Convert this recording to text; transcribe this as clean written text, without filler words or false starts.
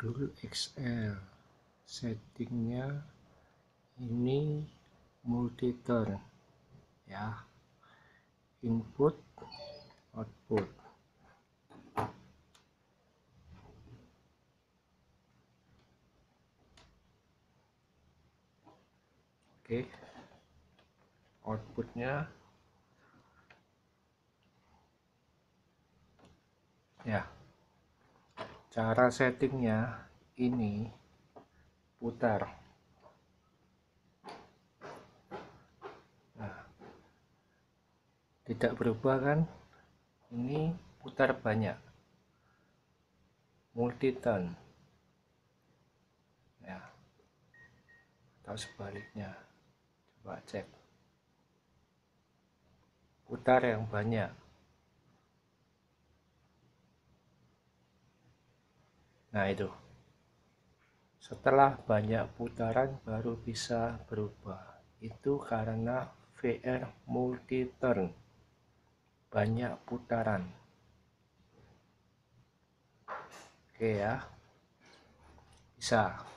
modul XL. Settingnya ini multi-turn ya, input output. Oke, outputnya ya, cara settingnya ini putar. Nah, tidak berubah kan, ini putar banyak, multi-turn ya, atau sebaliknya. Coba cek, putar yang banyak. Nah itu, setelah banyak putaran baru bisa berubah. Itu karena VR multi-turn, banyak putaran. Oke ya, bisa.